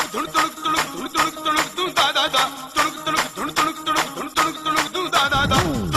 துணுக்கு துணுக்கு துணு துணுக்கு துணுக்கு துணு தாதா துணுக்கு துணுக்கு துணு துணுக்கு துணுக்கு துணு துணுக்கு துணுக்கு துணு தாதா